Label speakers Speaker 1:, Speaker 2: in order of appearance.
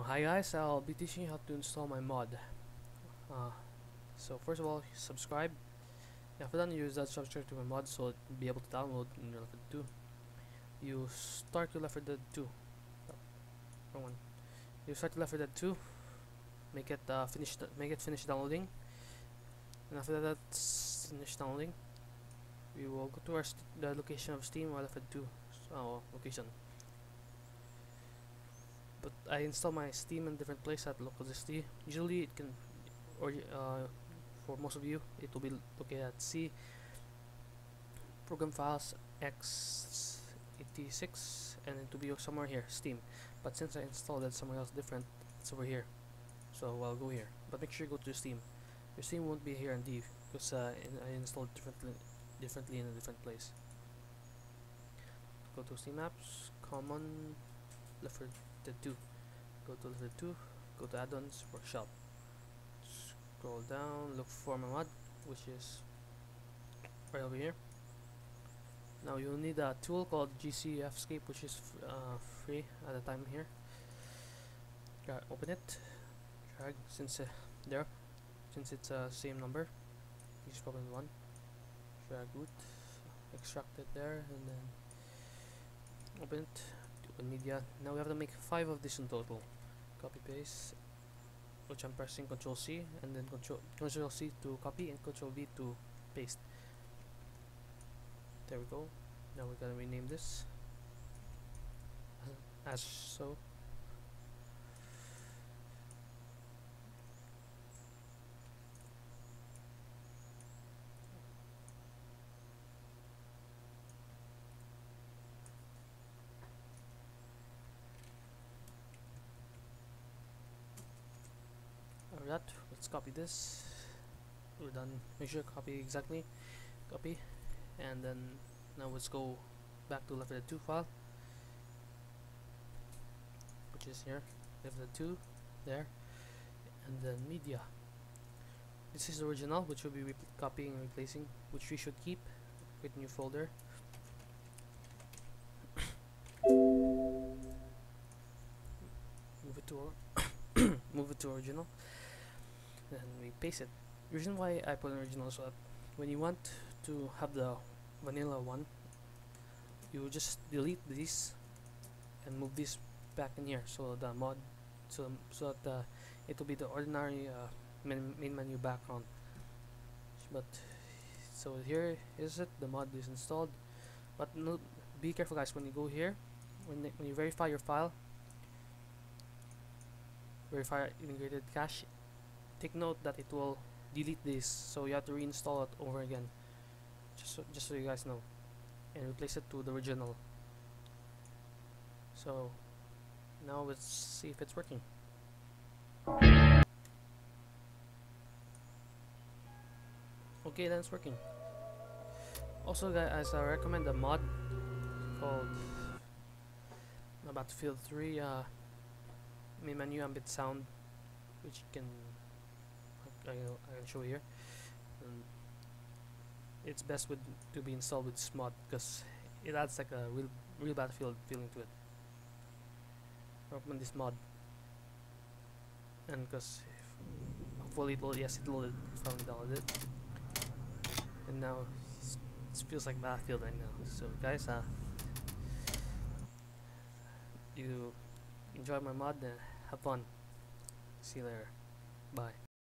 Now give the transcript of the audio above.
Speaker 1: Hi guys, I'll be teaching you how to install my mod. Uh, so first of all, subscribe. After that, you use that subscribe to my mod so you'll be able to download in Left 4 Dead 2. You start your Left 4 Dead 2. Oh, wrong one. You start your Left 4 Dead 2. Make it finish downloading. And after that's finished downloading, we will go to the location of Steam or Left 4 Dead 2 location. But I install my Steam in different place at localhost. Usually it can, or for most of you, it will be located at C program files x86, and it will be somewhere here, Steam. But since I installed it somewhere else different, it's over here. So I'll go here. But make sure you go to Steam. Your Steam won't be here in D because I installed it differently in a different place. Go to Steam apps, common, Left 4 Dead 2. Go to Left 4 Dead 2, go to add-ons, workshop. Scroll down, look for my mod, which is right over here. Now you'll need a tool called GCFscape, which is free at the time here. Open it, drag since it's same number, use problem 1, drag root, extract it there, and then open it, open media. Now we have to make 5 of this in total. Copy paste, which I'm pressing Ctrl C, and then Ctrl C to copy and Ctrl V to paste. There we go. Now we're gonna rename this as so. Alright, let's copy this. We're done. Make sure copy exactly. Copy, and then now let's go back to Left 4 Dead 2 file, which is here. Left 4 Dead 2 there, and then media. This is the original, which we'll be copying and replacing, which we should keep. Create a new folder. Move it to move it to original. Then we paste it. The reason why I put an original is that when you want to have the vanilla one, you just delete these and move this back in here, so the mod, so that it will be the ordinary main menu background. But so here is it. The mod is installed. But no, be careful, guys. When you go here, when you verify your file, verify integrated cache, take note that it will delete this, so you have to reinstall it over again, just so you guys know, and replace it to the original. So now let's see if it's working. Okay, then it's working. Also guys, I recommend a mod called Battlefield 3 main menu ambient sound, which you can I can show here. It's best to be installed with this mod because it adds like a real Battlefield feeling to it. I recommend this mod, and because hopefully it loaded, finally downloaded it, and now it feels like Battlefield right now. So guys, you enjoy my mod and have fun. See you later. Bye.